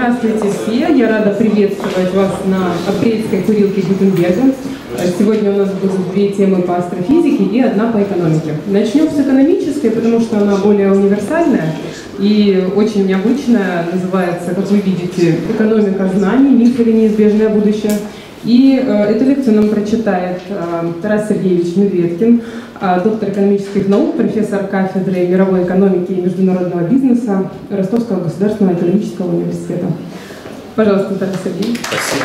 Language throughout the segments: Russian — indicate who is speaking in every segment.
Speaker 1: Здравствуйте все! Я рада приветствовать вас на апрельской курилке Гутенберга. Сегодня у нас будут две темы по астрофизике и одна по экономике. Начнем с экономической, потому что она более универсальная и очень необычная. Называется, как вы видите, «Экономика знаний. Миф или неизбежное будущее». И эту лекцию нам прочитает Тарас Сергеевич Медведкин, доктор экономических наук, профессор кафедры мировой экономики и международного бизнеса Ростовского государственного экономического университета. Пожалуйста, Тарас Сергеевич.
Speaker 2: Спасибо.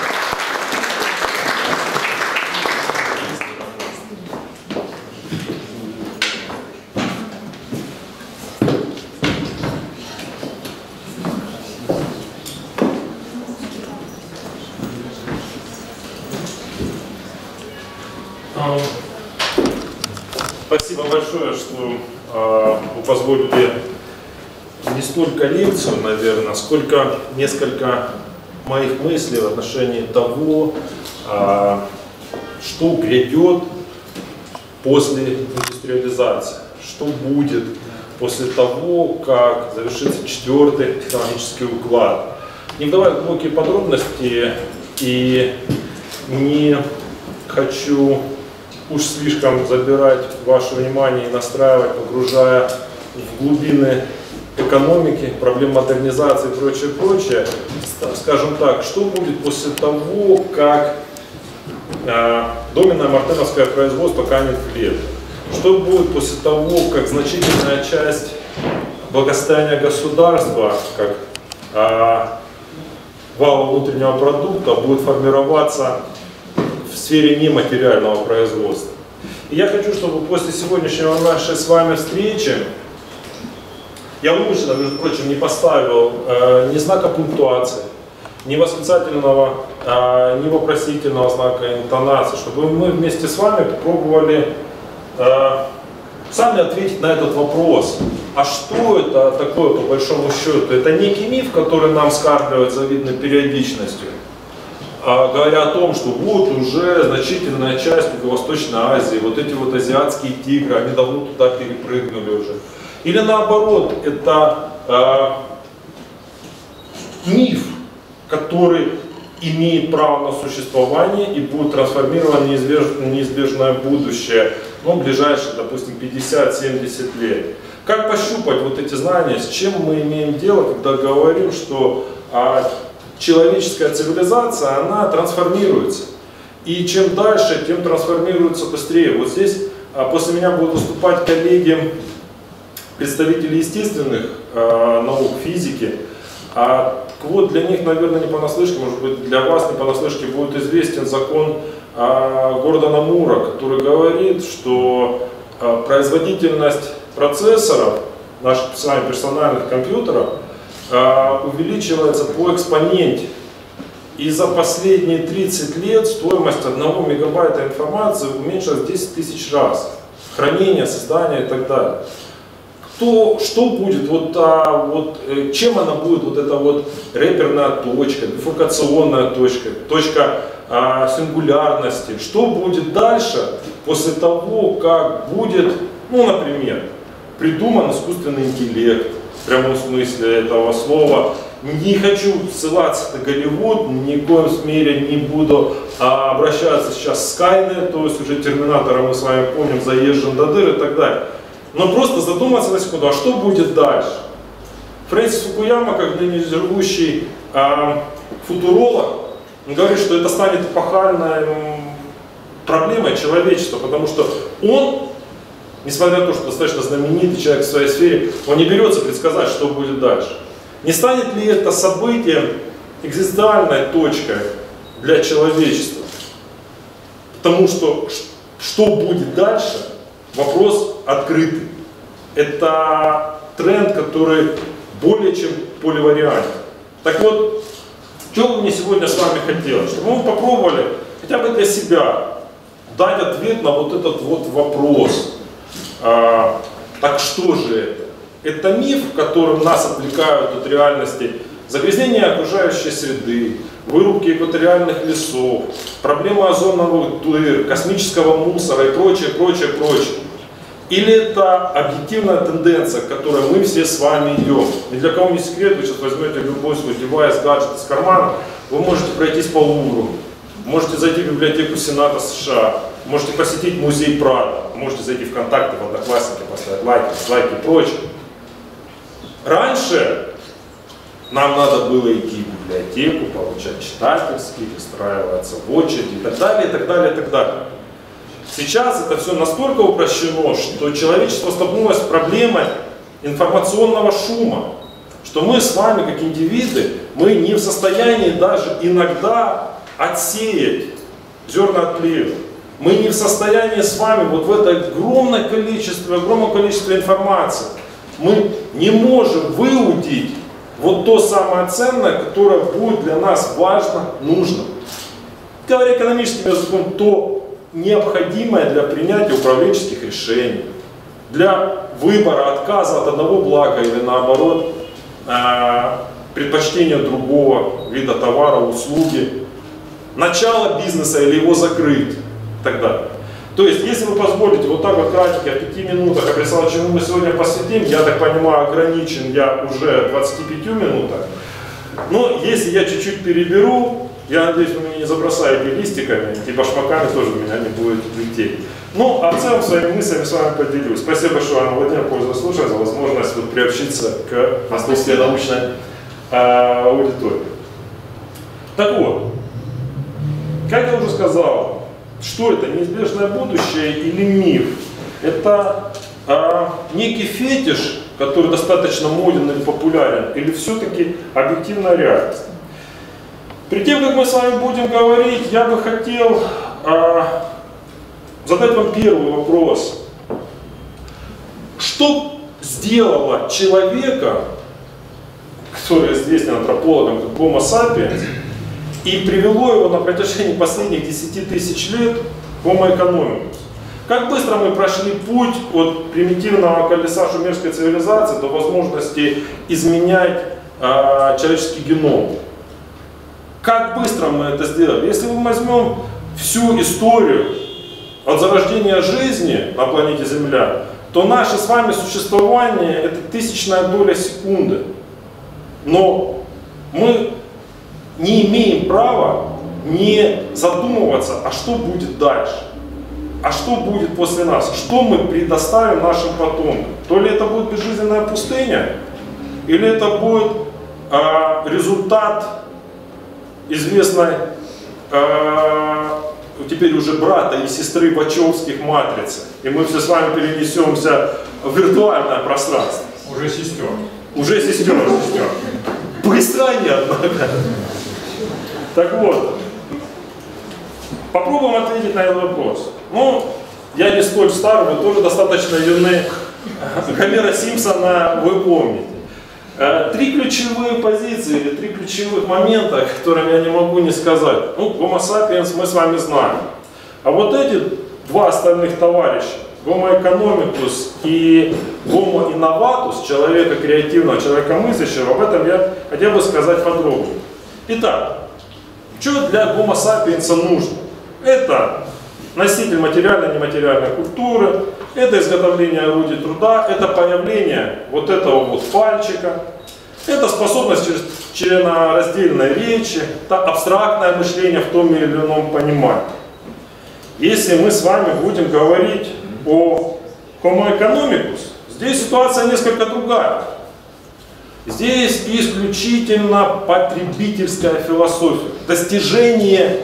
Speaker 2: Спасибо большое, что вы позволили не столько лекцию, наверное, сколько несколько моих мыслей в отношении того, что грядет после индустриализации, что будет после того, как завершится четвертый технологический уклад. Не вдавая в глубокие подробности и не хочу уж слишком забирать ваше внимание и настраивать, погружая в глубины экономики, проблем модернизации и прочее, прочее. Скажем так, что будет после того, как доменное мартеновское производство канет в лет? Что будет после того, как значительная часть благосостояния государства, как вала внутреннего продукта, будет формироваться в сфере нематериального производства. И я хочу, чтобы после сегодняшнего нашей с вами встречи я умышленно, между прочим, не поставил ни знака пунктуации, ни восклицательного, ни вопросительного знака интонации, чтобы мы вместе с вами попробовали сами ответить на этот вопрос. А что это такое по большому счету? Это некий миф, который нам скармливают завидной периодичностью, говоря о том, что вот уже значительная часть Юго-Восточной Азии, вот эти вот азиатские тигры, они давно туда перепрыгнули уже. Или наоборот, это миф, который имеет право на существование и будет трансформирован в неизбежное будущее, ну, в ближайшие, допустим, 50-70 лет. Как пощупать вот эти знания, с чем мы имеем дело, когда говорим, что человеческая цивилизация, она трансформируется. И чем дальше, тем трансформируется быстрее. Вот здесь после меня будут выступать коллеги, представители естественных наук, физики. Вот для них, наверное, не понаслышке, может быть, для вас не понаслышке будет известен закон Гордона Мура, который говорит, что производительность процессоров, наших с вами персональных компьютеров, увеличивается по экспоненте. И за последние 30 лет стоимость 1 мегабайта информации уменьшилась 10 тысяч раз. Хранение, создание и так далее. Что будет, чем она будет, вот эта вот реперная точка, бифуркационная точка, точка сингулярности, что будет дальше после того, как будет, ну, например, придуман искусственный интеллект, в прямом смысле этого слова. Не хочу ссылаться на Голливуд, ни в коем мере не буду обращаться сейчас с Skynet, то есть уже Терминатора мы с вами помним, заезжен до дыр и так далее. Но просто задуматься на секунду, а что будет дальше? Фрэнсис Фукуяма, как ныне живущий футуролог, говорит, что это станет эпохальной проблемой человечества, потому что он, несмотря на то, что достаточно знаменитый человек в своей сфере, он не берется предсказать, что будет дальше. Не станет ли это событие экзистенциальной точкой для человечества? Потому что будет дальше, вопрос открытый. Это тренд, который более чем поливариантен. Так вот, что бы мне сегодня с вами хотелось? Чтобы мы попробовали хотя бы для себя дать ответ на вот этот вот вопрос. Так что же это? Это миф, которым нас отвлекают от реальности загрязнения окружающей среды, вырубки экваториальных лесов, проблемы озоновых дыр, космического мусора и прочее, прочее, прочее. Или это объективная тенденция, к которой мы все с вами идем? Ни для кого не секрет, вы сейчас возьмете любой свой девайс, гаджет из кармана, вы можете пройтись по Лувру, можете зайти в библиотеку Сената США, можете посетить музей Прадо, можете зайти в ВКонтакте, в Одноклассники, поставить лайки, дизлайки и прочее. Раньше нам надо было идти в библиотеку, получать читательские, выстраиваться в очередь и так далее, и так далее, и так далее. Сейчас это все настолько упрощено, что человечество столкнулось с проблемой информационного шума, что мы с вами, как индивиды, мы не в состоянии даже иногда отсеять зерна от плевел. Мы не в состоянии с вами вот в это огромном количестве информации, мы не можем выудить вот то самое ценное, которое будет для нас важно, нужно. Говоря экономическим языком, то необходимое для принятия управленческих решений, для выбора, отказа от одного блага или наоборот, предпочтения другого вида товара, услуги, начало бизнеса или его закрыть и так далее. То есть, если вы позволите вот так вот кратенько, в 5 минутах описал, чему мы сегодня посвятим, я так понимаю, ограничен я уже 25 минутах. Но если я чуть-чуть переберу, я надеюсь, вы меня не забросаете листиками, и башмаками тоже меня не будет лететь. Ну, а в целом своими мыслями с вами поделюсь. Спасибо большое, Анна Владимировна, пользуясь случаем, за возможность вот приобщиться к московской научной аудитории. Так вот, как я уже сказал, что это, неизбежное будущее или миф? Это некий фетиш, который достаточно моден или популярен, или все-таки объективная реальность? Перед тем, как мы с вами будем говорить, я бы хотел задать вам первый вопрос. Что сделало человека, который известен антропологом как Homo sapiens, и привело его на протяжении последних 10 тысяч лет к Homo economicus? Как быстро мы прошли путь от примитивного колеса шумерской цивилизации до возможности изменять человеческий геном? Как быстро мы это сделали? Если мы возьмем всю историю от зарождения жизни на планете Земля, то наше с вами существование — это тысячная доля секунды. Но мы не имеем права не задумываться, а что будет дальше? А что будет после нас? Что мы предоставим нашим потомкам? То ли это будет безжизненная пустыня, или это будет результат известной теперь уже брата и сестры Вачовских матрицы. И мы все с вами перенесемся в виртуальное пространство.
Speaker 3: Уже сестер.
Speaker 2: Уже сестер. Быстро они, однако. Так вот, попробуем ответить на этот вопрос. Ну, я не столь стар, вы тоже достаточно юны. Гомера Симпсона вы помните. 3 ключевые позиции или 3 ключевых момента, которыми я не могу не сказать. Ну, Homo sapiens мы с вами знаем. А вот эти 2 остальных товарища, Homo economicus и Homo innovatus, человека креативного, человека мыслящего, об этом я хотел бы сказать подробнее. Итак, что для Homo sapiens нужно? Это носитель материальной и нематериальной культуры, это изготовление орудий труда, это появление вот этого вот пальчика, это способность членораздельной речи, это абстрактное мышление в том или ином понимании. Если мы с вами будем говорить о Homo economicus, здесь ситуация несколько другая. Здесь исключительно потребительская философия, достижение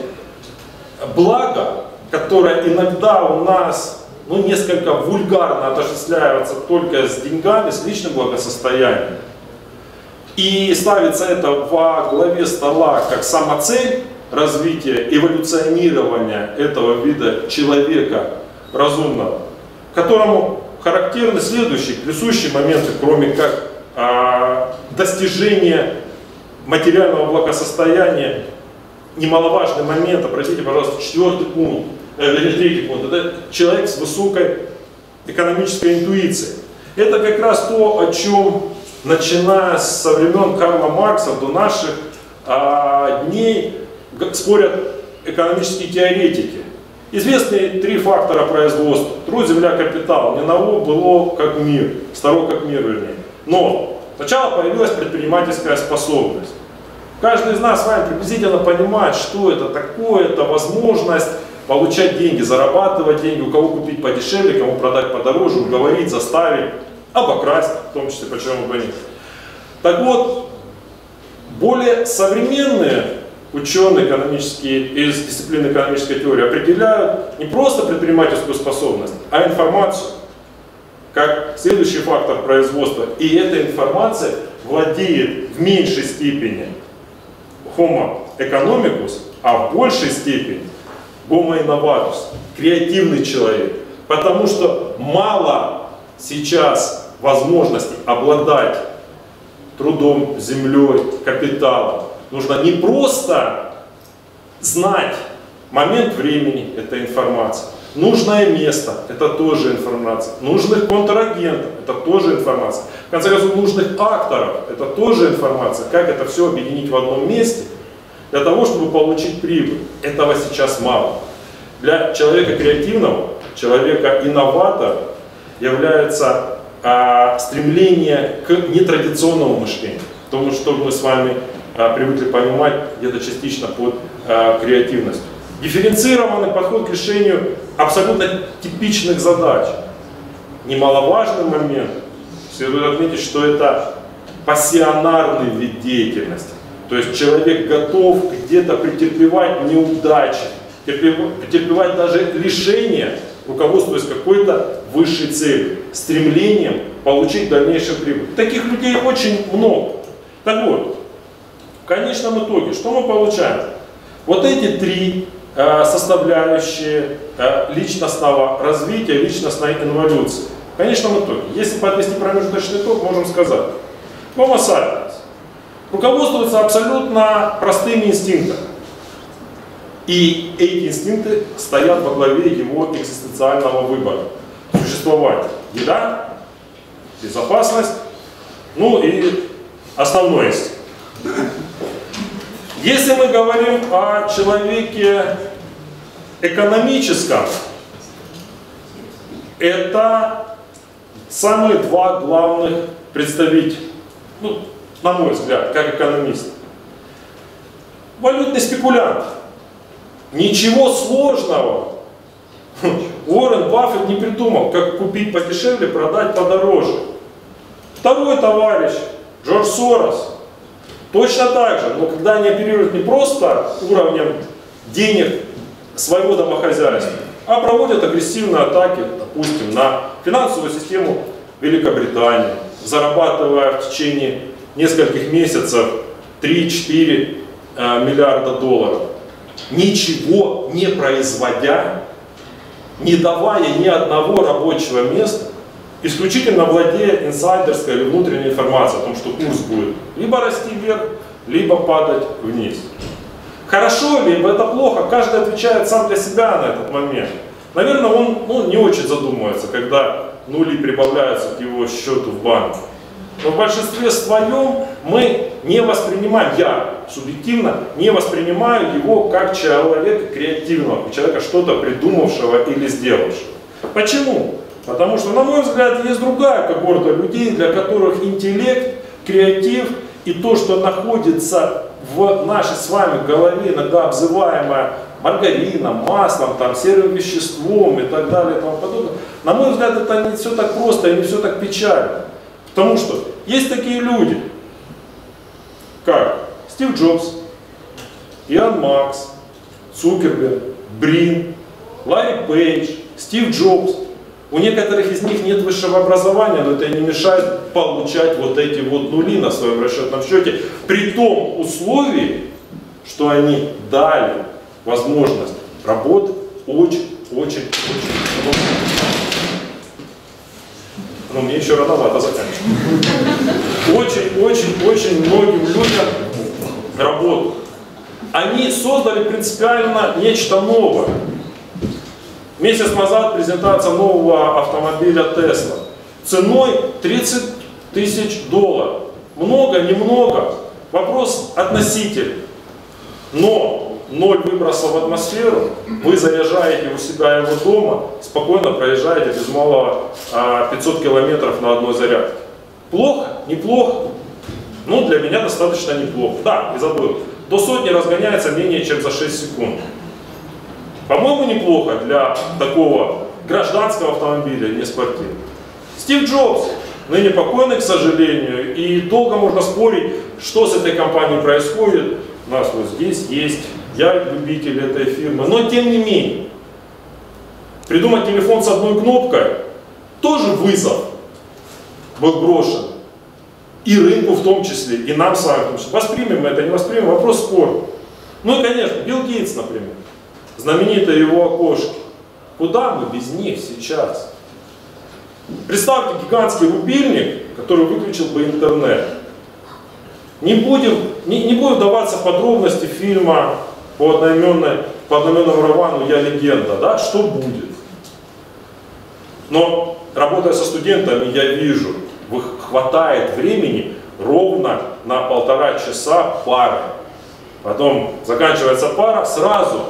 Speaker 2: блага, которое иногда у нас несколько вульгарно отождествляется только с деньгами, с личным благосостоянием. И ставится это во главе стола как самоцель развития, эволюционирования этого вида человека разумного, которому характерны следующие присущие моменты, кроме как достижение материального благосостояния. Немаловажный момент, обратите, пожалуйста, 4-й пункт. Третий пункт, это человек с высокой экономической интуицией. Это как раз то, о чем, начиная со времен Карла Маркса до наших дней, спорят экономические теоретики. Известные три фактора производства. Труд, земля, капитал. Не ново было как мир, старо как мир вернее. Но сначала появилась предпринимательская способность. Каждый из нас с вами приблизительно понимает, что это такое, это возможность получать деньги, зарабатывать деньги, у кого купить подешевле, кому продать подороже, уговорить, заставить, обокрасть, в том числе, почему бы нет. Так вот, более современные ученые экономические из дисциплины экономической теории определяют не просто предпринимательскую способность, а информацию как следующий фактор производства. И эта информация владеет в меньшей степени Homo economicus, а в большей степени Homo innovatus, креативный человек. Потому что мало сейчас возможностей обладать трудом, землей, капиталом. Нужно не просто знать момент времени, это информация. Нужное место, это тоже информация. Нужных контрагентов, это тоже информация. В конце концов, нужных акторов, это тоже информация. Как это все объединить в одном месте, для того, чтобы получить прибыль. Этого сейчас мало. Для человека креативного, человека инноватора является стремление к нетрадиционному мышлению. Тому, что мы с вами привыкли понимать где-то частично под креативностью. Дифференцированный подход к решению абсолютно типичных задач. Немаловажный момент, следует отметить, что это пассионарный вид деятельности. То есть человек готов где-то претерпевать неудачи, претерпевать даже лишения, руководствуясь какой-то высшей целью, стремлением получить дальнейшую прибыль. Таких людей очень много. Так вот, в конечном итоге, что мы получаем? Вот эти три составляющие личностного развития, личностной инволюции. В конечном итоге, если подвести промежуточный итог, можем сказать, Homo sapiens руководствуется абсолютно простыми инстинктами. И эти инстинкты стоят во главе его экзистенциального выбора. Существовать еда, безопасность, ну и основной инстинкт. Если мы говорим о человеке экономическом, это самые два главных представителя, ну, на мой взгляд, как экономист. Валютный спекулянт. Ничего сложного Уоррен Баффет не придумал, как купить подешевле, продать подороже. Второй товарищ, Джордж Сорос, точно так же, но когда они оперируют не просто уровнем денег своего домохозяйства, а проводят агрессивные атаки, допустим, на финансовую систему Великобритании, зарабатывая в течение нескольких месяцев 3-4 миллиарда долларов, ничего не производя, не давая ни одного рабочего места, исключительно владея инсайдерской или внутренней информацией о том, что курс будет либо расти вверх, либо падать вниз. Хорошо либо это плохо, каждый отвечает сам для себя на этот момент. Наверное, он не очень задумывается, когда нули прибавляются к его счету в банке. Но в большинстве своем мы не воспринимаем, я субъективно не воспринимаю его как человека креативного, как человека что-то придумавшего или сделавшего. Почему? Потому что, на мой взгляд, есть другая когорта людей, для которых интеллект, креатив и то, что находится в нашей с вами голове, иногда обзываемое маргарином, маслом, там, серым веществом и так далее и тому подобное, на мой взгляд, это не все так просто и не все так печально. Потому что есть такие люди, как Стив Джобс, Илон Маск, Цукерберг, Брин, Ларри Пейдж, Стив Джобс. У некоторых из них нет высшего образования, но это не мешает получать вот эти вот нули на своем расчетном счете, при том условии, что они дали возможность работать очень. Но мне еще рановато заканчивать. Очень многим людям работают. Они создали принципиально нечто новое. Месяц назад презентация нового автомобиля Tesla ценой $30 тысяч. Много, немного, вопрос относительный. Но 0 выбросов в атмосферу, вы заряжаете у себя его дома, спокойно проезжаете без малого 500 километров на одной зарядке. Плохо? Неплохо? Ну, для меня достаточно неплохо. Да, и забыл. До сотни разгоняется менее чем за 6 секунд. По-моему, неплохо для такого гражданского автомобиля, не спортивного. Стив Джобс, ныне покойный, к сожалению, и долго можно спорить, что с этой компанией происходит. У нас вот здесь есть, я любитель этой фирмы, но тем не менее, придумать телефон с одной кнопкой тоже вызов был брошен. И рынку в том числе, и нам с вами. Воспримем мы это, не воспримем, вопрос спорный. Ну и, конечно, Билл Гейтс, например, знаменитые его окошки. Куда мы без них сейчас? Представьте гигантский рубильник, который выключил бы интернет. Не будем вдаваться в подробности фильма по одноименному роману «Я легенда», да, что будет. Но, работая со студентами, я вижу, хватает времени ровно на 1,5 часа пары. Потом заканчивается пара, сразу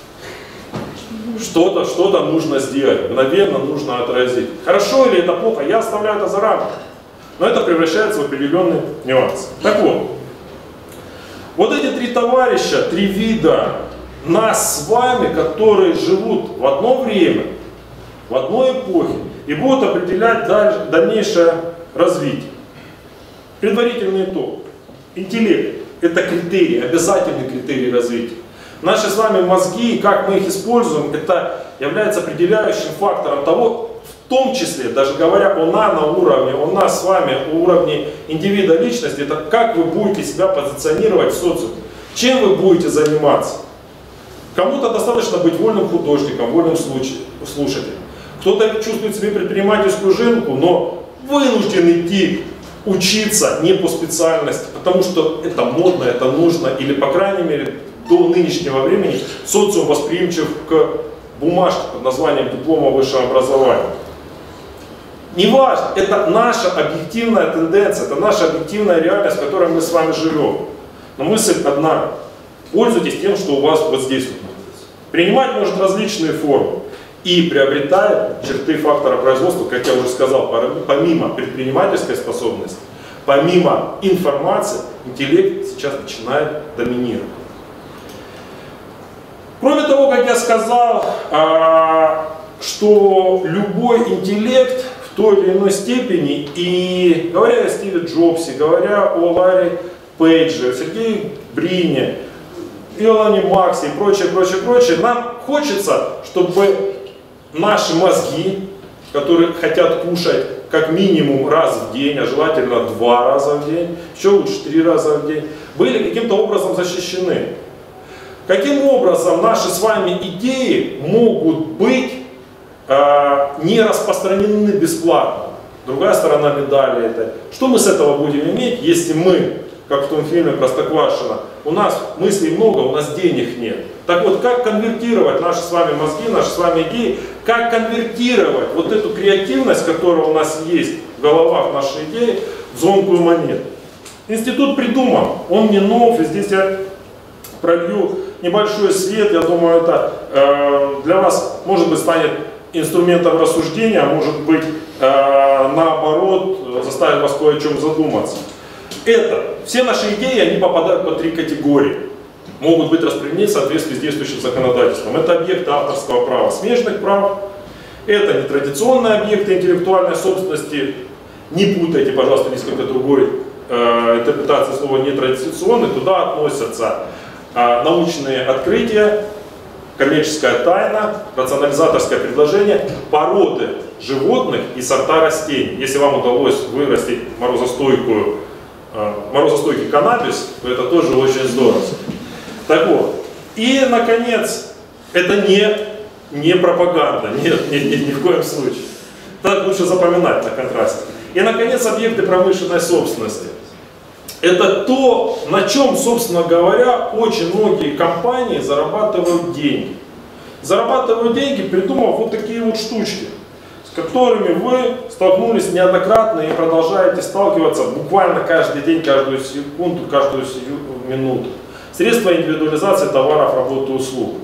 Speaker 2: что-то нужно сделать, мгновенно нужно отразить. Хорошо или это плохо, я оставляю это за рамками. Но это превращается в определенный нюанс. Так вот эти 3 товарища, 3 вида нас с вами, которые живут в одно время, в одной эпохе, и будут определять дальнейшее развитие. Предварительный итог. Интеллект – это критерий, обязательный критерий развития. Наши с вами мозги, как мы их используем, это является определяющим фактором того, в том числе, даже говоря о наноуровне, о нас с вами, о уровне индивида личности, это как вы будете себя позиционировать в социуме, чем вы будете заниматься. Кому-то достаточно быть вольным художником, вольным слушателем. Кто-то чувствует себе предпринимательскую жилку, но вынужден идти учиться не по специальности, потому что это модно, это нужно, или, по крайней мере, до нынешнего времени социум восприимчив к бумажке под названием диплома высшего образования. Неважно, это наша объективная тенденция, это наша объективная реальность, в которой мы с вами живем. Но мысль одна. Пользуйтесь тем, что у вас вот здесь вот находится. Принимать может различные формы. И приобретает черты фактора производства, как я уже сказал, помимо предпринимательской способности, помимо информации, интеллект сейчас начинает доминировать. Кроме того, как я сказал, что любой интеллект в той или иной степени, и говоря о Стиве Джобсе, говоря о Ларри Пейдже, Сергее Брине, Илоне Максе и прочее, нам хочется, чтобы наши мозги, которые хотят кушать как минимум раз в день, а желательно 2 раза в день, еще лучше 3 раза в день, были каким-то образом защищены. Каким образом наши с вами идеи могут быть не распространены бесплатно? Другая сторона медали это. Что мы с этого будем иметь, если мы, как в том фильме Простоквашино, у нас мыслей много, у нас денег нет. Так вот, как конвертировать наши с вами мозги, наши с вами идеи, как конвертировать вот эту креативность, которая у нас есть в головах нашей идеи, в звонкую монету? Институт придуман, он не нов, и здесь я пролью небольшой свет, я думаю, это для вас, может быть, станет инструментом рассуждения, а может быть, наоборот, заставит вас кое о чем задуматься. Все наши идеи, они попадают под 3 категории. Могут быть распределены в соответствии с действующим законодательством. Это объекты авторского права, смежных прав. Это нетрадиционные объекты интеллектуальной собственности. Не путайте, пожалуйста, ни с какой другой интерпретацией слова нетрадиционный. Туда относятся научные открытия, коммерческая тайна, рационализаторское предложение, породы животных и сорта растений. Если вам удалось вырастить морозостойкий каннабис, то это тоже очень здорово. Так вот. И, наконец, это не пропаганда, нет, ни в коем случае. Так лучше запоминать на контрасте. И, наконец, объекты промышленной собственности. Это то, на чем, собственно говоря, очень многие компании зарабатывают деньги. Зарабатывают деньги, придумав вот такие вот штучки, с которыми вы столкнулись неоднократно и продолжаете сталкиваться буквально каждый день, каждую секунду, каждую минуту. средства индивидуализации товаров, работ и услуг.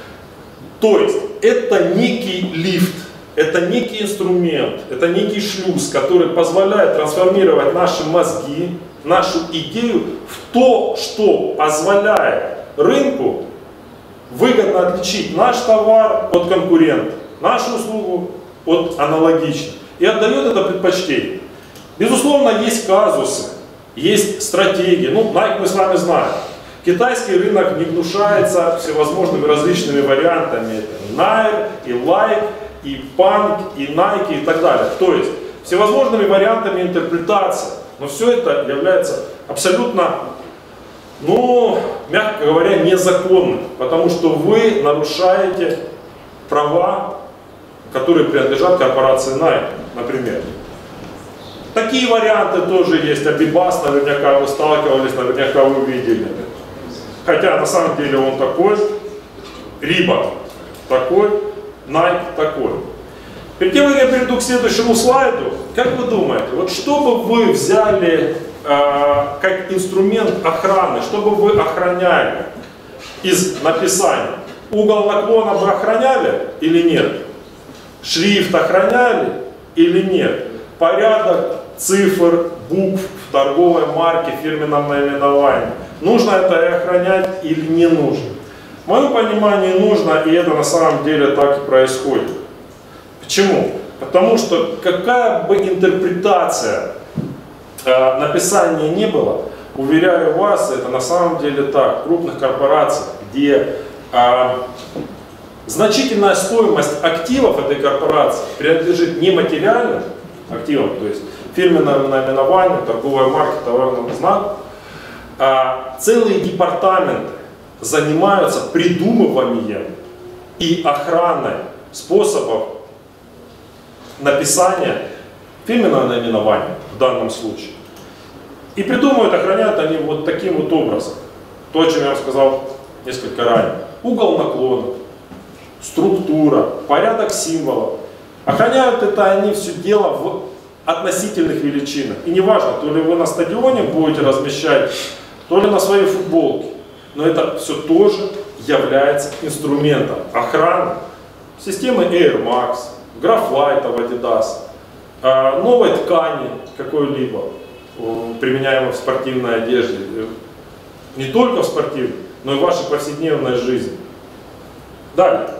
Speaker 2: То есть это некий лифт, это некий инструмент, это некий шлюз, который позволяет трансформировать наши мозги, нашу идею в то, что позволяет рынку выгодно отличить наш товар от конкурента, нашу услугу от аналогичной. И отдает это предпочтение. Безусловно, есть казусы, есть стратегии. Ну, Nike мы с вами знаем. Китайский рынок не гнушается всевозможными различными вариантами. Это Nair, и Like, и Punk, и Nike и так далее. То есть всевозможными вариантами интерпретации. Но все это является абсолютно, ну, мягко говоря, незаконным. Потому что вы нарушаете права, которые принадлежат корпорации Nike, например. Такие варианты тоже есть. Абибас, наверняка вы сталкивались, наверняка вы видели. Хотя на самом деле он такой, Reebok такой, Nike такой. Перед тем, как я перейду к следующему слайду, как вы думаете, вот что бы вы взяли как инструмент охраны, что бы вы охраняли из написания? Угол наклона вы охраняли или нет? Шрифт охраняли или нет? Порядок цифр, букв в торговой марке, фирменном наименовании. Нужно это и охранять или не нужно? В моем понимании нужно, и это на самом деле так и происходит. Почему? Потому что какая бы интерпретация написания не было, уверяю вас, это на самом деле так. В крупных корпорациях, где значительная стоимость активов этой корпорации принадлежит нематериальным активам, то есть фирменное наименование, торговая марка, товарный знак, целые департаменты занимаются придумыванием и охраной способов написания фирменного наименования в данном случае. И придумывают, охраняют они вот таким вот образом. То, о чем я вам сказал несколько ранее. Угол наклона, структура, порядок символов. Охраняют это они все дело в относительных величинах. И неважно, то ли вы на стадионе будете размещать, то ли на своей футболке. Но это все тоже является инструментом охраны системы Air Max, Graphite в Adidas, новой ткани какой-либо, применяемой в спортивной одежде. Не только в спортивной, но и в вашей повседневной жизни. Далее.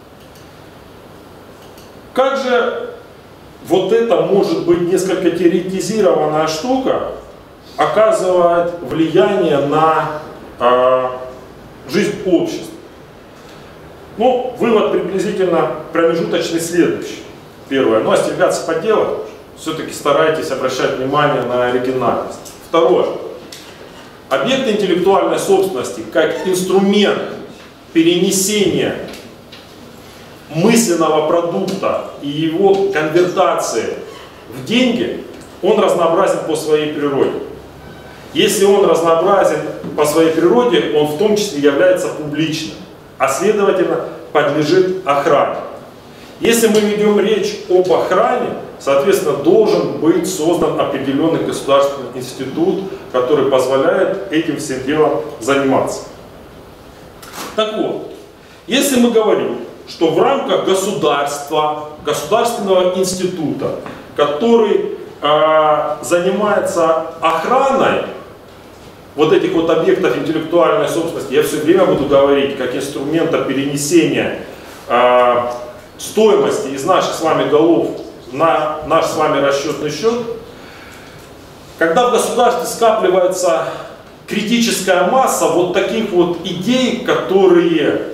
Speaker 2: Как же вот это может быть несколько теоретизированная штука оказывает влияние на жизнь общества? Ну, вывод приблизительно промежуточный следующий. Первое. Ну, остерегаться подделок. Все-таки старайтесь обращать внимание на оригинальность. Второе. Объекты интеллектуальной собственности как инструмент перенесения мысленного продукта и его конвертации в деньги, он разнообразен по своей природе. Если он разнообразен по своей природе, он в том числе является публичным, а следовательно подлежит охране. Если мы ведем речь об охране, соответственно, должен быть создан определенный государственный институт, который позволяет этим всем делом заниматься. Так вот, если мы говорим, что в рамках государства, государственного института, который занимается охраной вот этих вот объектов интеллектуальной собственности, я все время буду говорить, как инструмента перенесения стоимости из наших с вами голов на наш с вами расчетный счет, когда в государстве скапливается критическая масса вот таких вот идей, которые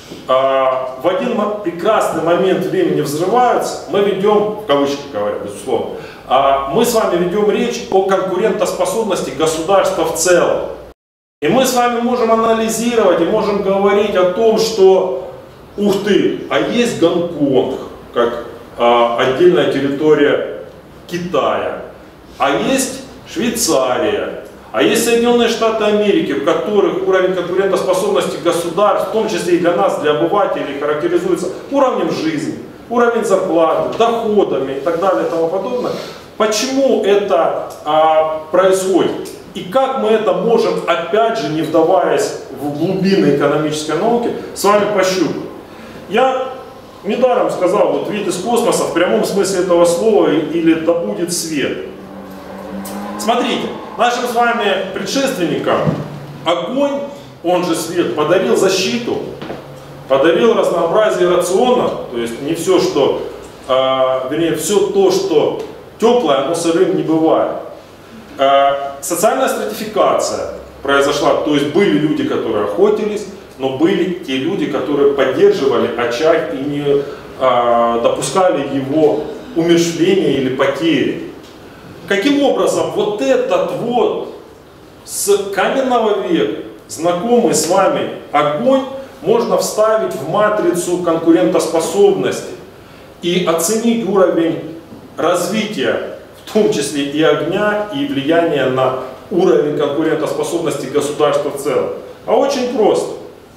Speaker 2: в один прекрасный момент времени взрываются, мы ведем, в кавычках говоря, безусловно, мы с вами ведем речь о конкурентоспособности государства в целом. И мы с вами можем анализировать и можем говорить о том, что, ух ты, а есть Гонконг, как отдельная территория Китая, а есть Швейцария, а есть Соединенные Штаты Америки, в которых уровень конкурентоспособности государств, в том числе и для нас, для обывателей, характеризуется уровнем жизни, уровень зарплаты, доходами и так далее и тому подобное. Почему это происходит? И как мы это можем, опять же, не вдаваясь в глубины экономической науки, с вами пощупаем. Я недаром сказал, вот вид из космоса в прямом смысле этого слова или да будет свет. Смотрите, нашим с вами предшественникам огонь, он же свет, подарил защиту, подарил разнообразие рациона, то есть не все, что, вернее, все то, что теплое, оно сырым не бывает. Социальная стратификация произошла, то есть были люди, которые охотились, но были те люди, которые поддерживали очаг и не допускали его умерщвления или потери. Каким образом вот этот вот с каменного века знакомый с вами огонь можно вставить в матрицу конкурентоспособности и оценить уровень развития, в том числе и огня, и влияния на уровень конкурентоспособности государства в целом? А очень просто.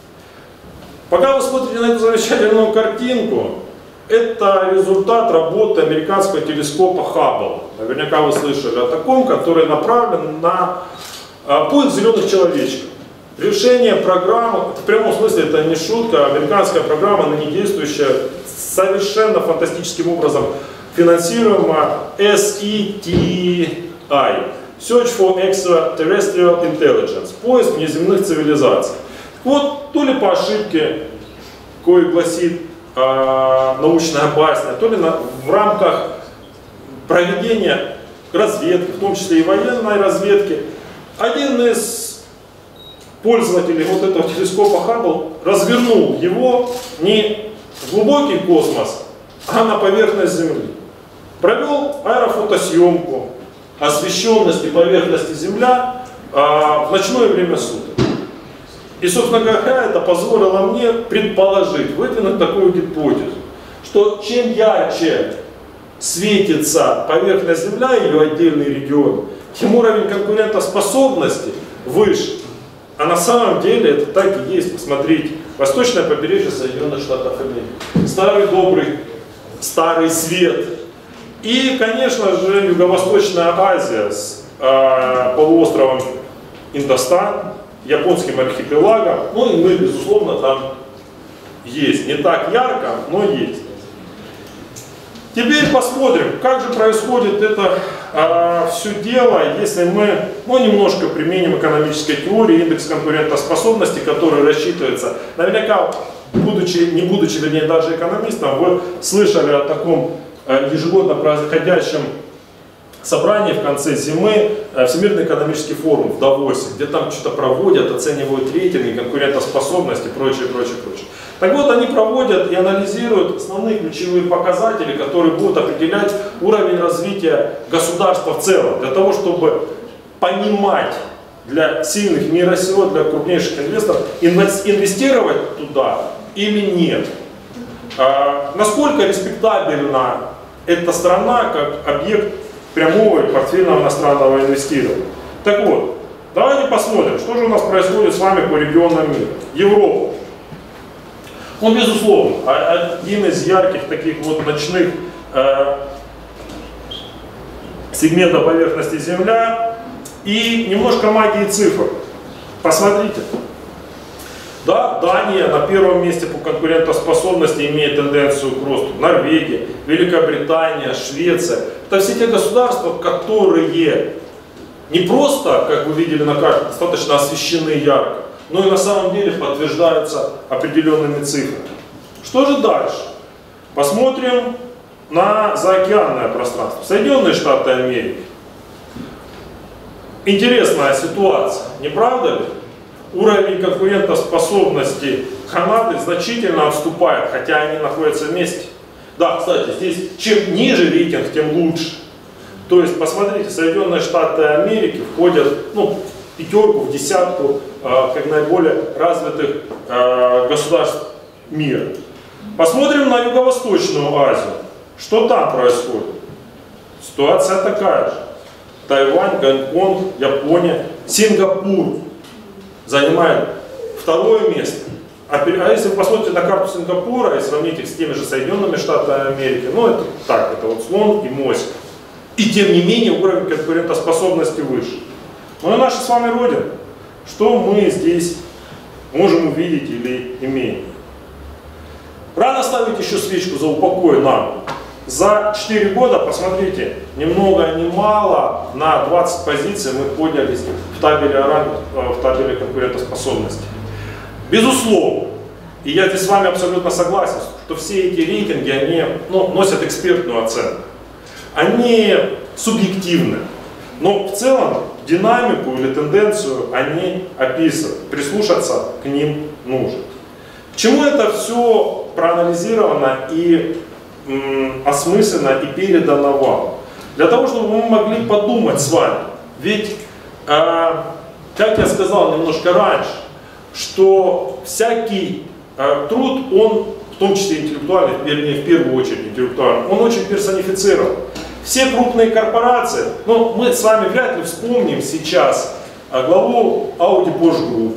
Speaker 2: Пока вы смотрите на эту замечательную картинку, это результат работы американского телескопа Хаббл. Наверняка вы слышали о таком, который направлен на поиск зеленых человечков. Решение программы, в прямом смысле это не шутка, американская программа, ныне действующая, совершенно фантастическим образом финансируема SETI, Search for Extraterrestrial Intelligence, поиск внеземных цивилизаций. Вот, то ли по ошибке, кое гласит научная басня, то ли в рамках проведения разведки, в том числе и военной разведки, один из пользователей вот этого телескопа Хаббл развернул его не в глубокий космос, а на поверхность Земли. Провел аэрофотосъемку освещенности поверхности Земля в ночное время суток. И, собственно говоря, это позволило мне предположить, выдвинуть такую гипотезу, что чем ярче светится поверхность Земля и ее отдельный регион, тем уровень конкурентоспособности выше. А на самом деле это так и есть. Посмотрите, восточное побережье Соединенных Штатов Америки. Старый добрый, старый свет. И, конечно же, Юго-Восточная Азия с полуостровом Индостан, японским архипелагом. Ну и мы, безусловно, там есть. Не так ярко, но есть. Теперь посмотрим, как же происходит это все дело, если мы немножко применим экономической теории, индекс конкурентоспособности, который рассчитывается. Наверняка, не будучи, вернее, даже экономистом, вы слышали о таком ежегодно происходящем собрании в конце зимы, Всемирный экономический форум в Давосе, где там что-то проводят, оценивают рейтинги, конкурентоспособность и прочее, прочее, прочее. Так вот, они проводят и анализируют основные ключевые показатели, которые будут определять уровень развития государства в целом, для того, чтобы понимать для сильных мира сего, для крупнейших инвесторов, инвестировать туда или нет. Насколько респектабельна эта страна как объект прямого и портфельного иностранного инвестирования. Так вот, давайте посмотрим, что же у нас происходит с вами по регионам мира. Европа. Ну, безусловно, один из ярких таких вот ночных сегментов поверхности Земля и немножко магии цифр. Посмотрите. Да, Дания на первом месте по конкурентоспособности имеет тенденцию к росту. Норвегия, Великобритания, Швеция. Это все те государства, которые не просто, как вы видели на карте, достаточно освещены ярко, но и на самом деле подтверждаются определенными цифрами. Что же дальше? Посмотрим на заокеанное пространство. Соединенные Штаты Америки. Интересная ситуация, не правда ли? Уровень конкурентоспособности Канады значительно отступает, хотя они находятся вместе. Да, кстати, здесь чем ниже рейтинг, тем лучше. То есть, посмотрите, Соединенные Штаты Америки входят в пятерку, в десятку как наиболее развитых государств мира. Посмотрим на Юго-Восточную Азию. Что там происходит? Ситуация такая же. Тайвань, Гонконг, Япония, Сингапур занимает второе место. А если вы посмотрите на карту Сингапура и сравните их с теми же Соединенными Штатами Америки, это так, это вот слон и моська. И тем не менее уровень конкурентоспособности выше. Ну и наша с вами Родина. Что мы здесь можем увидеть или имеем. Рано ставить еще свечку за упокой нам. За 4 года, посмотрите, ни много ни мало, на 20 позиций мы поднялись в табеле конкурентоспособности. Безусловно, и я здесь с вами абсолютно согласен, что все эти рейтинги, они носят экспертную оценку. Они субъективны, но в целом динамику или тенденцию они описывают, прислушаться к ним нужно. К чему это все проанализировано и осмысленно и передано вам? Для того, чтобы мы могли подумать с вами. Ведь, как я сказал немножко раньше, что всякий труд, он, в том числе интеллектуальный, вернее, в первую очередь интеллектуальный, он очень персонифицирован. Все крупные корпорации, мы с вами вряд ли вспомним сейчас главу Audi Porsche Group,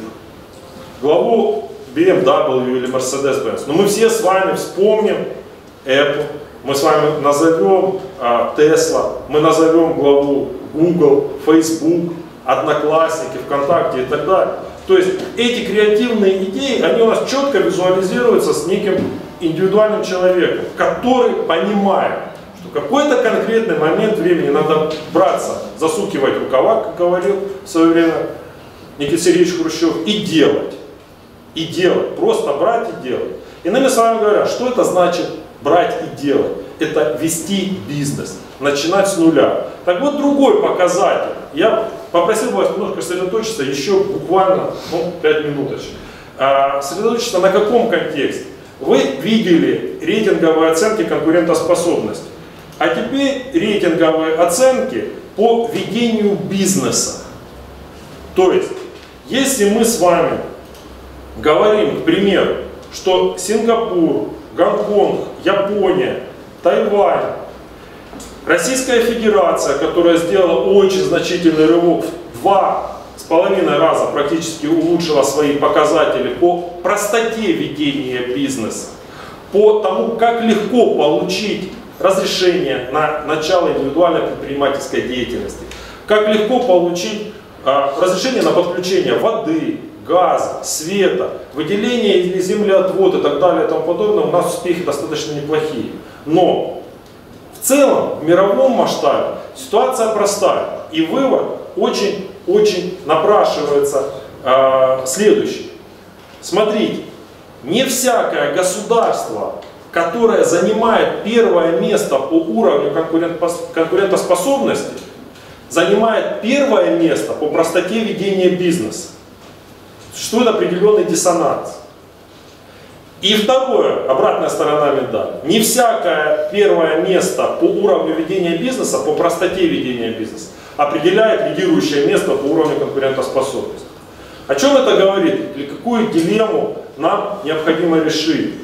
Speaker 2: главу BMW или Mercedes-Benz, но мы все с вами вспомним Apple, мы с вами назовем Tesla, мы назовем главу Google, Facebook, Одноклассники, ВКонтакте и так далее. То есть эти креативные идеи, они у нас четко визуализируются с неким индивидуальным человеком, который понимает, что в какой-то конкретный момент времени надо браться, засукивать рукава, как говорил в свое время Никита Сергеевич Хрущев, и делать. И делать, просто брать и делать. Иными словами говоря, что это значит брать и делать? Это вести бизнес, начинать с нуля. Так вот, другой показатель. Я попросил бы вас немножко сосредоточиться, еще буквально 5 минуточек. Сосредоточиться на каком контексте? Вы видели рейтинговые оценки конкурентоспособности. А теперь рейтинговые оценки по ведению бизнеса. То есть, если мы с вами говорим, к примеру, что Сингапур, Гонконг, Япония, Тайвань, Российская Федерация, которая сделала очень значительный рывок, в 2,5 раза практически улучшила свои показатели по простоте ведения бизнеса, по тому, как легко получить разрешение на начало индивидуальной предпринимательской деятельности, как легко получить разрешение на подключение воды, газа, света, выделение или землеотвод и так далее и тому подобное, у нас успехи достаточно неплохие. Но в целом, в мировом масштабе ситуация простая. И вывод очень напрашивается следующий. Смотрите, не всякое государство, которое занимает первое место по уровню конкурентоспособности, занимает первое место по простоте ведения бизнеса. Существует определенный диссонанс. И второе, обратная сторона медали. Не всякое первое место по уровню ведения бизнеса, по простоте ведения бизнеса, определяет лидирующее место по уровню конкурентоспособности. О чем это говорит? Или какую дилемму нам необходимо решить?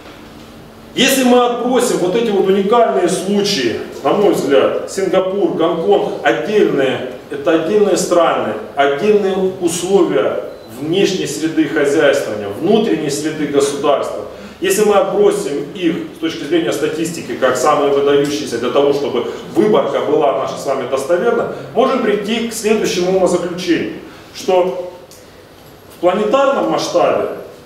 Speaker 2: Если мы отбросим вот эти вот уникальные случаи, на мой взгляд, Сингапур, Гонконг, это отдельные страны, отдельные условия внешней среды хозяйствования, внутренней среды государства. Если мы отбросим их с точки зрения статистики как самые выдающиеся для того, чтобы выборка была наша с вами достоверна, можем прийти к следующему умозаключению, что в планетарном масштабе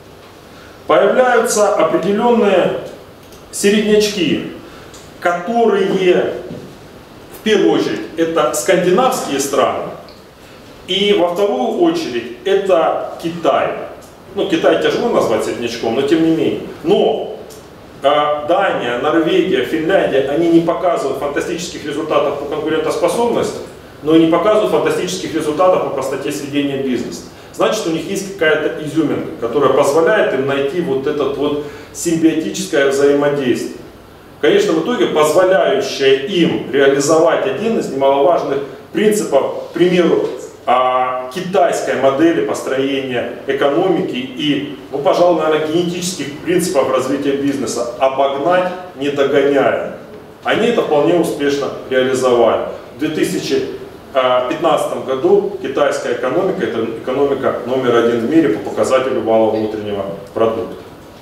Speaker 2: появляются определенные середнячки, которые в первую очередь это скандинавские страны, и во вторую очередь это Китай. Китай тяжело назвать середнячком, но тем не менее. Но Дания, Норвегия, Финляндия, они не показывают фантастических результатов по конкурентоспособности, но и не показывают фантастических результатов по простоте сведения бизнеса. Значит, у них есть какая-то изюминка, которая позволяет им найти вот это вот симбиотическое взаимодействие. Конечно, в итоге позволяющее им реализовать один из немаловажных принципов, к примеру, китайской модели построения экономики и, пожалуй, наверное, генетических принципов развития бизнеса: обогнать, не догоняя. Они это вполне успешно реализовали. В 2015 году китайская экономика — это экономика номер 1 в мире по показателю валового внутреннего продукта.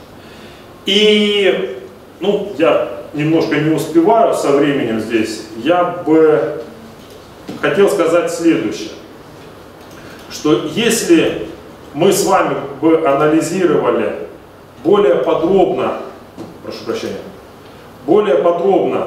Speaker 2: И, я немножко не успеваю со временем здесь, я бы хотел сказать следующее, что если мы с вами бы анализировали более подробно, прошу прощения, более подробно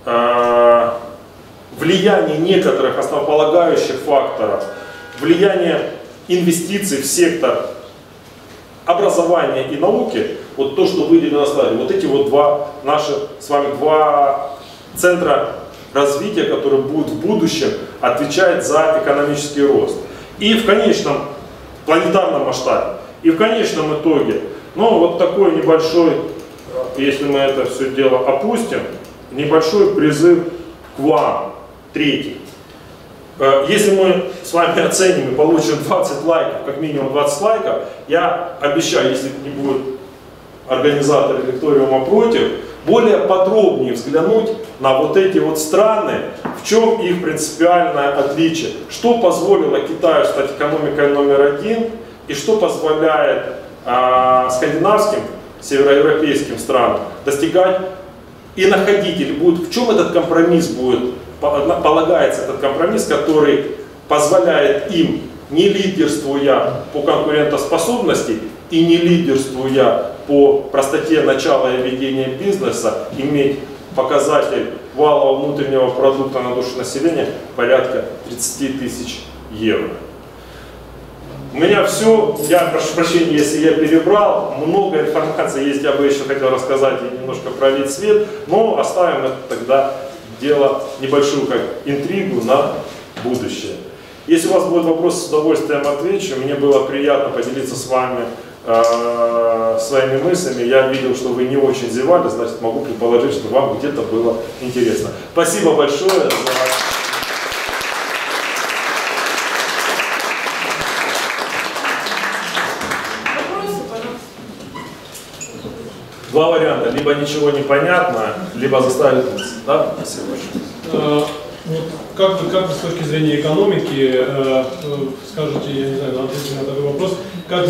Speaker 2: влияние некоторых основополагающих факторов, влияние инвестиций в сектор образования и науки, вот то, что выделено на слайде, вот эти вот наши с вами два центра развития, которые будут в будущем отвечать за экономический рост. И в конечном планетарном масштабе, и в конечном итоге, ну вот такой небольшой, если мы это все дело опустим, небольшой призыв к вам, третий. Если мы с вами оценим и получим 20 лайков, как минимум 20 лайков, я обещаю, если не будет организаторы лекториума против, более подробнее взглянуть на вот эти вот страны, в чем их принципиальное отличие, что позволило Китаю стать экономикой номер один и что позволяет скандинавским, североевропейским странам достигать и находить, или будет, в чем этот компромисс будет, полагается этот компромисс, который позволяет им, не лидерствуя по конкурентоспособности и не лидерствуя по простоте начала и ведения бизнеса, иметь показатель валового внутреннего продукта на душу населения порядка 30 тысяч евро. У меня все, я прошу прощения, если я перебрал, много информации есть, я бы еще хотел рассказать и немножко пролить свет, но оставим это тогда дело небольшую как интригу на будущее. Если у вас будут вопросы, с удовольствием отвечу. Мне было приятно поделиться с вами своими мыслями. Я видел, что вы не очень зевали, значит, могу предположить, что вам где-то было интересно. Спасибо большое за... Два варианта. Либо ничего не понятно, либо заставить мысль. Да? Спасибо большое.
Speaker 3: Как вы с точки зрения экономики скажете, я не знаю, ответите на такой вопрос, как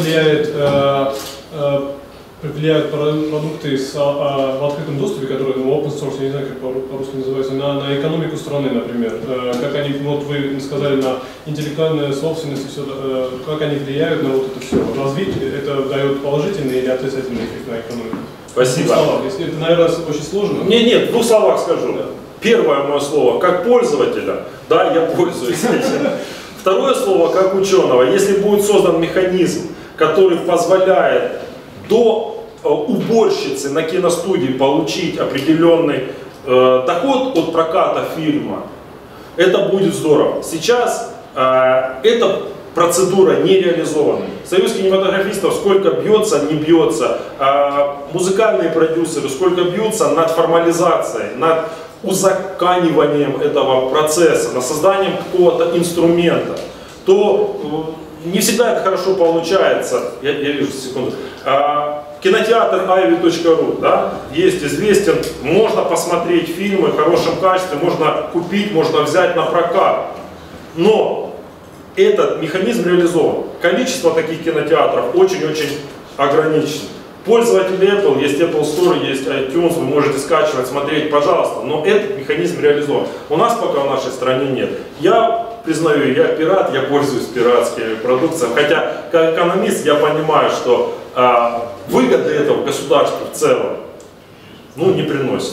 Speaker 3: влияют продукты в открытом доступе, которые open source, я не знаю, как по-русски называется, на экономику страны, например? Как они, вот вы сказали, на интеллектуальную собственность, все, как они влияют на вот это все? Развитие, это дает положительный или отрицательный эффект на экономику?
Speaker 2: Спасибо.
Speaker 3: Если это, наверное, очень сложно.
Speaker 2: Нет, в двух словах скажу. Да. Первое мое слово, как пользователя, да, я пользуюсь этим. Второе слово, как ученого, если будет создан механизм, который позволяет до уборщицы на киностудии получить определенный доход от проката фильма, это будет здорово. Сейчас эта процедура не реализована. Союз кинематографистов сколько бьется, не бьется, музыкальные продюсеры сколько бьются над формализацией, над узакониванием этого процесса, над созданием какого-то инструмента, то не всегда это хорошо получается. Я вижу, секунду. Кинотеатр ivy.ru, да, есть известен, можно посмотреть фильмы в хорошем качестве, можно купить, можно взять на прокат. Но этот механизм реализован. Количество таких кинотеатров очень-очень ограничено. Пользователи Apple, есть Apple Store, есть iTunes, вы можете скачивать, смотреть, пожалуйста, но этот механизм реализован. У нас пока в нашей стране нет. Я признаю, я пират, я пользуюсь пиратскими продукциями, хотя как экономист я понимаю, что выгоды этого государству в целом не приносит.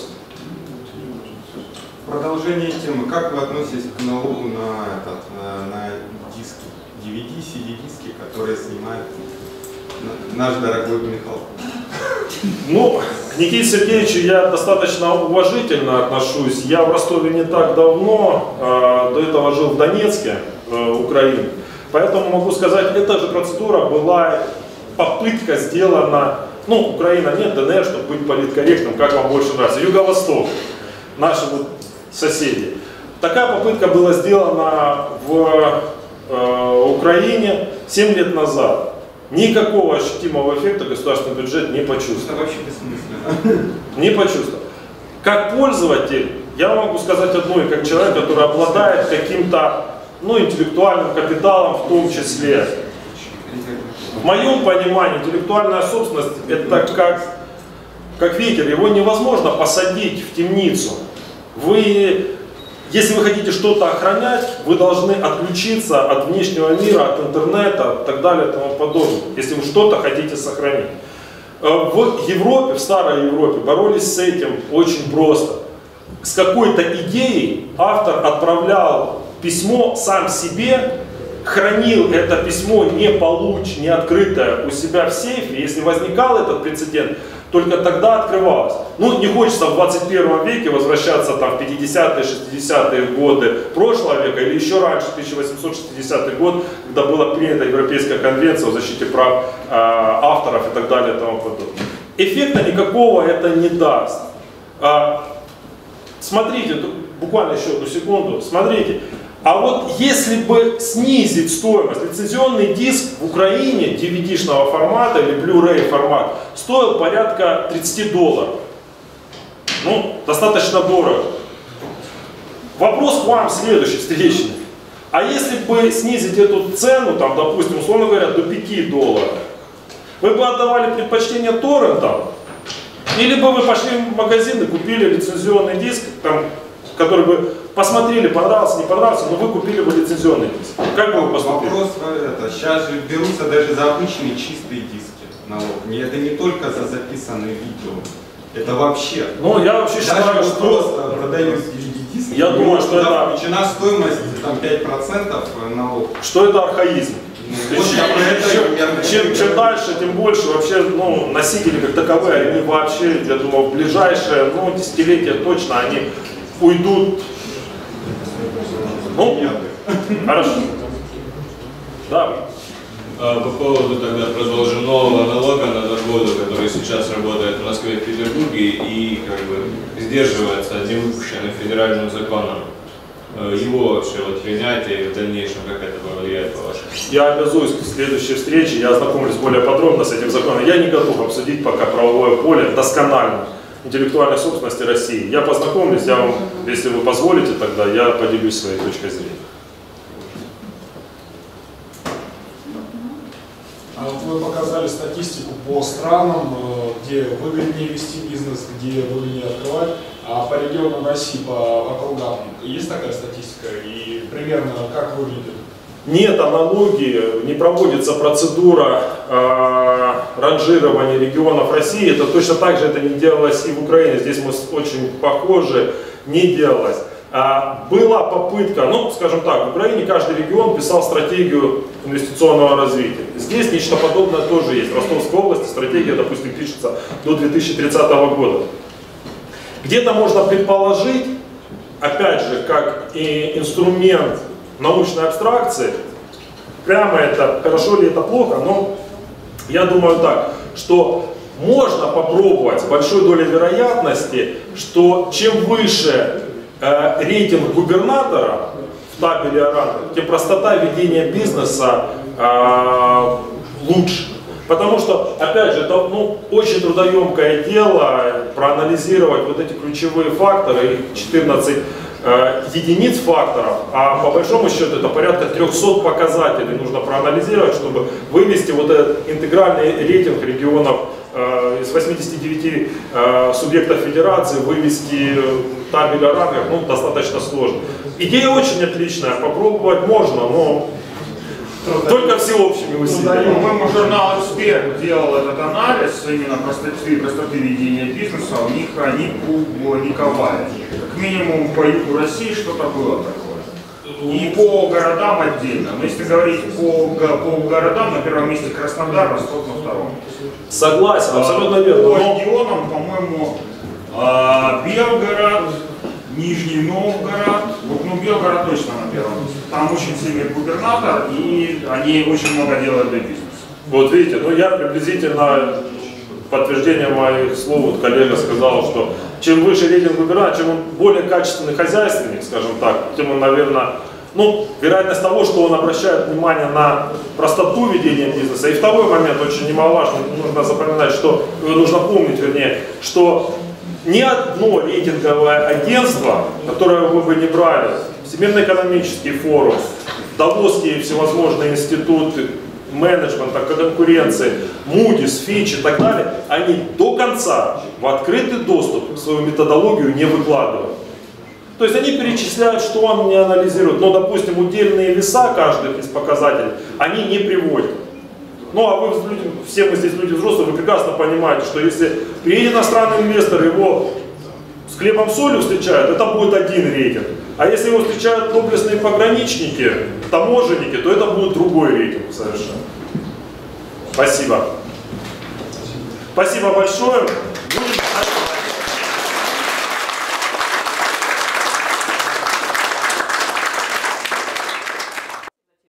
Speaker 4: Продолжение темы. Как вы относитесь к налогу на диски, DVD, CD-диски, которые снимает наш дорогой Михаил?
Speaker 2: К Никите Сергеевичу я достаточно уважительно отношусь. Я в Ростове не так давно, до этого жил в Донецке, Украине. Поэтому могу сказать, эта же процедура была, попытка сделана, Украина нет, ДНР, чтобы быть политкорректным, как вам больше нравится, Юго-Восток, наши соседи. Такая попытка была сделана в Украине 7 лет назад. Никакого ощутимого эффекта государственный бюджет не почувствовал.
Speaker 4: Это вообще бессмысленно.
Speaker 2: Не почувствовал. Как пользователь, я могу сказать одно, и как человек, который обладает каким-то интеллектуальным капиталом в том числе. В моем понимании интеллектуальная собственность это как ветер, его невозможно посадить в темницу. Вы Если вы хотите что-то охранять, вы должны отключиться от внешнего мира, от интернета и так далее и тому подобное, если вы что-то хотите сохранить. В Европе, в старой Европе боролись с этим очень просто. С какой-то идеей автор отправлял письмо сам себе, хранил это письмо не открытое у себя в сейфе. Если возникал этот прецедент, только тогда открывалось. Ну, не хочется в 21 веке возвращаться там, в 50-е, 60-е годы прошлого века или еще раньше, 1860 год, когда была принята Европейская конвенция о защите прав авторов и так далее и тому подобное. Эффекта никакого это не даст. Смотрите, буквально еще одну секунду, смотрите. А вот если бы снизить стоимость, лицензионный диск в Украине DVD-шного формата или Blu-ray формат стоил порядка $30. Ну, достаточно дорого. Вопрос к вам следующий, встречный. А если бы снизить эту цену, там, допустим, условно говоря, до $5, вы бы отдавали предпочтение торрентам? Или бы вы пошли в магазин и купили лицензионный диск, там, который бы посмотрели, понравился, не понравился, но вы купили бы лицензионный диск. Как бы вы поступили?
Speaker 4: Вопрос, сейчас же берутся даже за обычные чистые диски налог. Это не только за записанные видео. Это вообще.
Speaker 2: Ну, я вообще считаю, что
Speaker 4: просто продают DVD-диски.
Speaker 2: Я думаю, что это
Speaker 4: включена стоимость там 5% налог.
Speaker 2: Что это архаизм. Чем дальше, тем больше вообще, ну, носители как таковые, они вообще, я думаю, в ближайшее десятилетие точно они уйдут. Ну, хорошо. Да.
Speaker 5: По поводу тогда продолженного налога на воду, который сейчас работает в Москве и Петербурге и как бы сдерживается невыпущенным федеральным законом. Его вообще вот принятие и в дальнейшем как это повлияет по вашему?
Speaker 2: Я обязуюсь к следующей встрече, я ознакомлюсь более подробно с этим законом. Я не готов обсудить пока правовое поле досконально интеллектуальной собственности России. Я познакомлюсь, я вам, если вы позволите, тогда я поделюсь своей точкой зрения.
Speaker 6: Вы показали статистику по странам, где выгоднее вести бизнес, где выгоднее открывать, а по регионам России, по округам, есть такая статистика и примерно как выглядит?
Speaker 2: Нет аналогии, не проводится процедура ранжирования регионов России. Это точно так же это не делалось и в Украине. Здесь мы очень похожи, не делалось. Была попытка, ну, скажем так, в Украине каждый регион писал стратегию инвестиционного развития. Здесь нечто подобное тоже есть. В Ростовской области стратегия, допустим, пишется до 2030 года. Где-то можно предположить, опять же, как и инструмент научной абстракции, прямо это, хорошо ли это плохо, но я думаю так, что можно попробовать с большой долей вероятности, что чем выше рейтинг губернатора в табеле о рангах, тем простота ведения бизнеса лучше. Потому что, опять же, это очень трудоемкое дело проанализировать вот эти ключевые факторы, их 14 единиц факторов, а по большому счету это порядка 300 показателей нужно проанализировать, чтобы вывести вот этот интегральный рейтинг регионов из 89 субъектов федерации, вывести табель о рангах, достаточно сложно. Идея очень отличная, попробовать можно, но только всеобщими усилиями.
Speaker 7: По-моему, журнал «Эксперт» делал этот анализ именно простоты ведения бизнеса, у них они публиковали. Как минимум по югу России что-то было такое. И по городам отдельно. Но если говорить по городам, на первом месте Краснодар, Ростов на втором.
Speaker 2: Согласен, абсолютно верно.
Speaker 7: По регионам, по-моему, Белгород, Нижний Новгород, Белгород точно на первом месте. Там очень сильный губернатор, и они очень много делают для бизнеса.
Speaker 2: Вот видите, я приблизительно, подтверждение моих слов, вот коллега сказал, что чем выше рейтинг губернатора, чем он более качественный хозяйственник, скажем так, тем он, наверное, вероятность того, что он обращает внимание на простоту ведения бизнеса. И второй момент очень немаловажный, нужно запоминать, что, нужно помнить, вернее, что ни одно рейтинговое агентство, которое вы бы не брали, Всемирный экономический форум, Давосские всевозможные институты менеджмента, конкуренции, Moody's, Fitch и так далее, они до конца в открытый доступ свою методологию не выкладывают. То есть они перечисляют, что он не анализирует. Но, допустим, удельные веса каждых из показателей, они не приводят. Ну, а вы, все мы здесь люди взрослые, вы прекрасно понимаете, что если приедет иностранный инвестор, его с хлебом солью встречают, это будет один рейтинг. А если его встречают доблестные пограничники, таможенники, то это будет другой рейтинг совершенно. Спасибо. Спасибо большое.